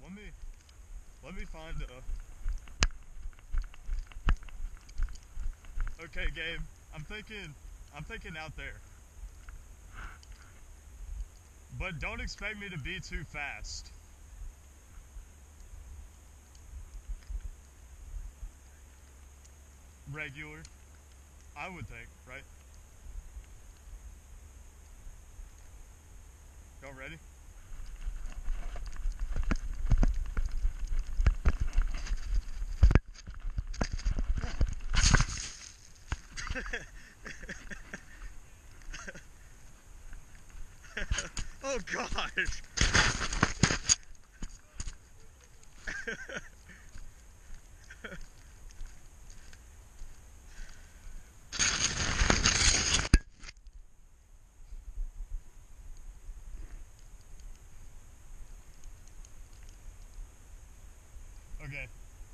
Let me find okay, Gabe. I'm thinking out there. But don't expect me to be too fast. Regular, I would think, right? Y'all ready? Oh gosh! Okay.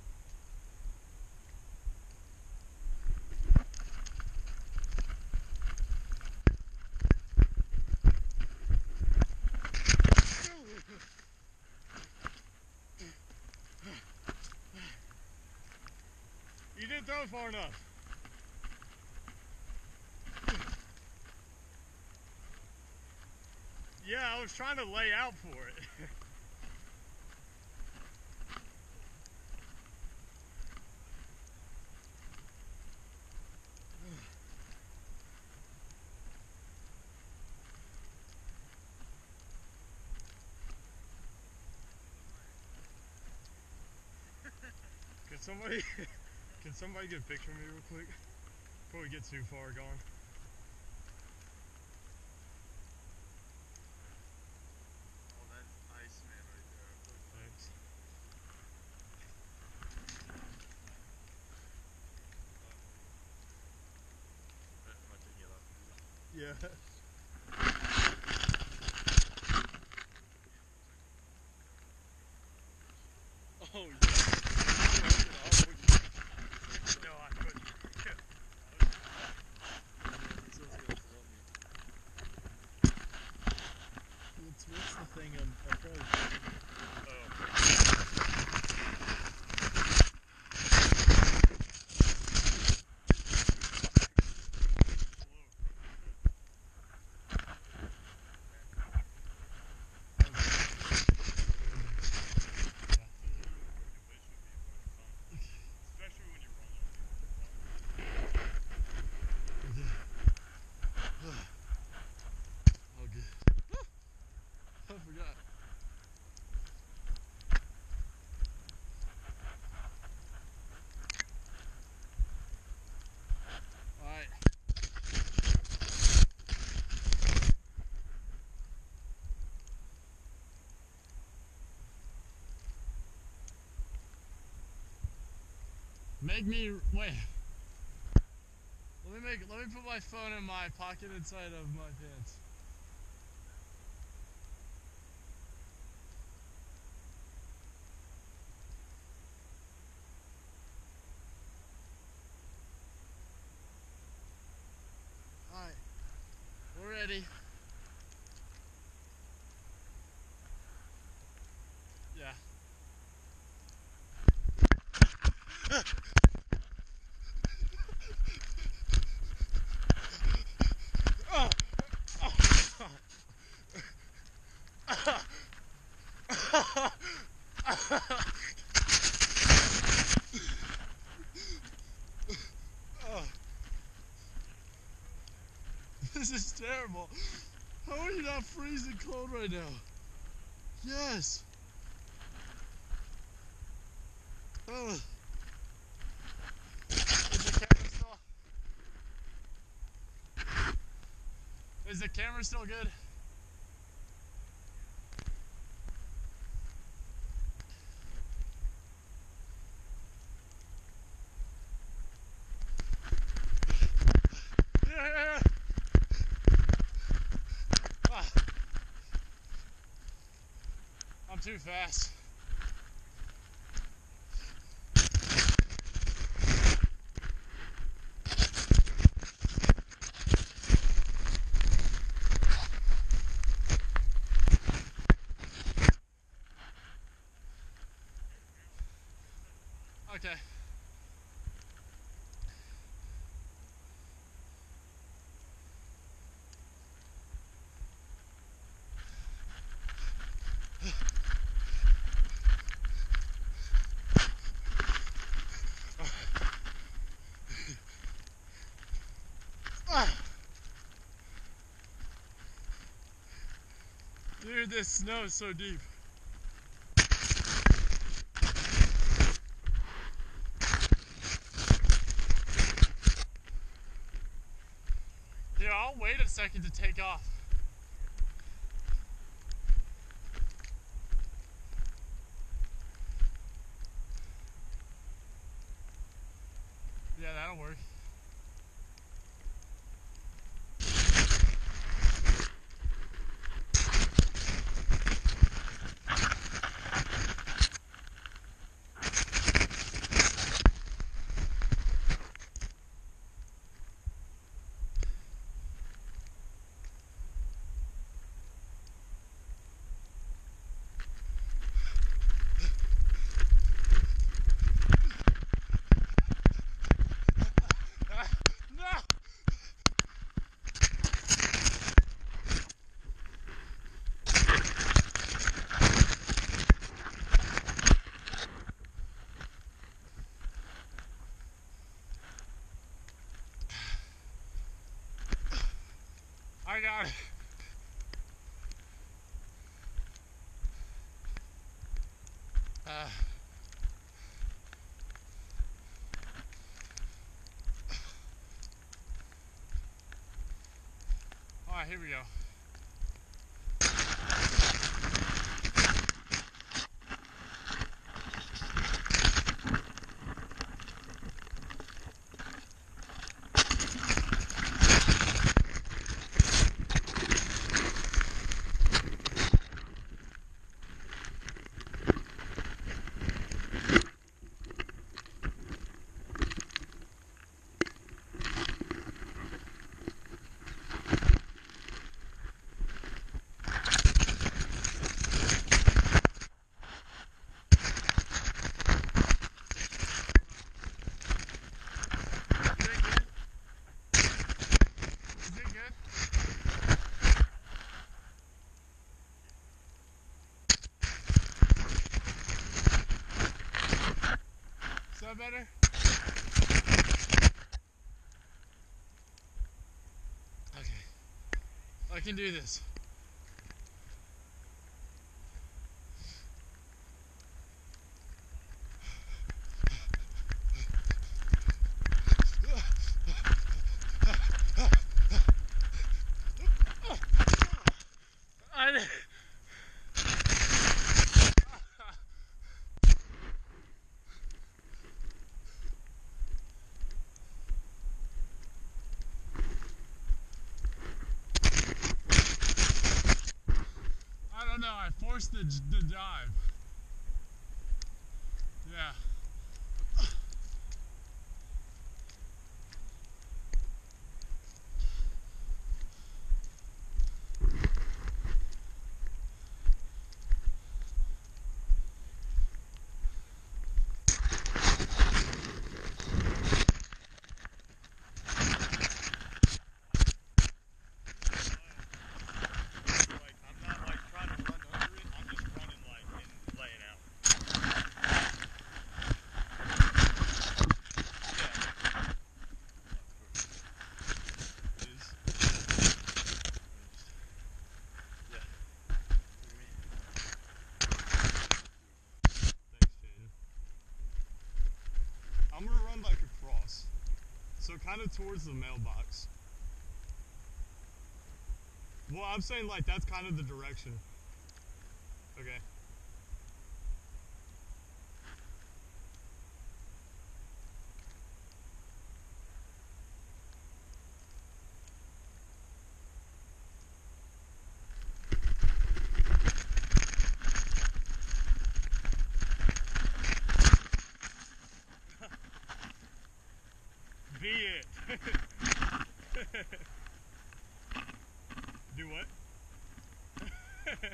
You didn't throw it far enough. Yeah, I was trying to lay out for it. Can somebody get a picture of me real quick before we get too far gone? Oh, that's Iceman right there. Thanks. Yeah. Oh yeah. No, I couldn't. What's the thing I'm trying to Make me wait. Let me put my phone in my pocket inside of my pants. Alright. We're ready. Yeah. This is terrible. How are you not freezing cold right now? Yes. Is the camera still good? Yeah. I'm too fast. Okay. Dude, this snow is so deep. Here, I'll wait a second to take off. Yeah, that'll work. I got it. Alright, here we go. Better? Okay. I can do this. I don't know, I forced the dive. Yeah. I'm gonna run like across. So kind of towards the mailbox. Well, I'm saying like that's kind of the direction. Okay. Be it. Do what?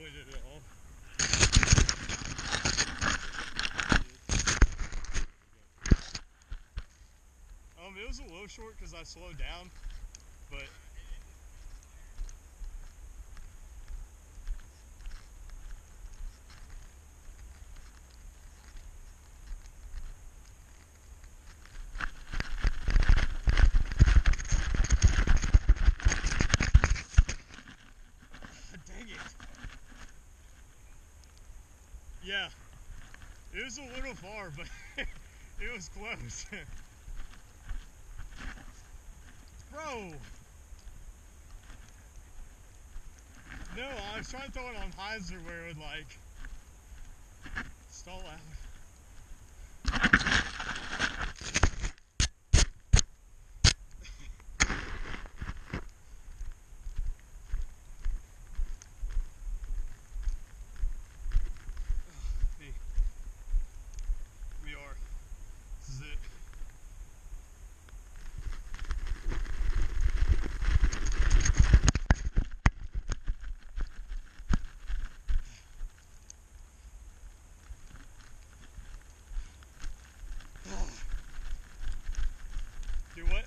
enjoyed it at all. It was a little short because I slowed down, but dang it. Yeah, it was a little far, but it was close. Bro! No, I was trying to throw it on Heiser where it would like stall out. Hey, we are. This is it. Do what?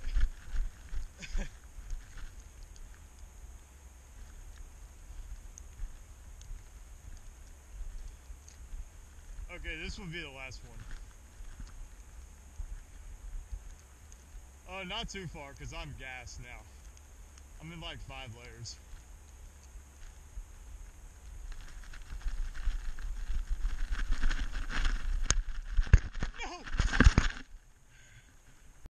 Okay, this will be the last one. Oh, not too far, because I'm gassed now. I'm in like 5 layers.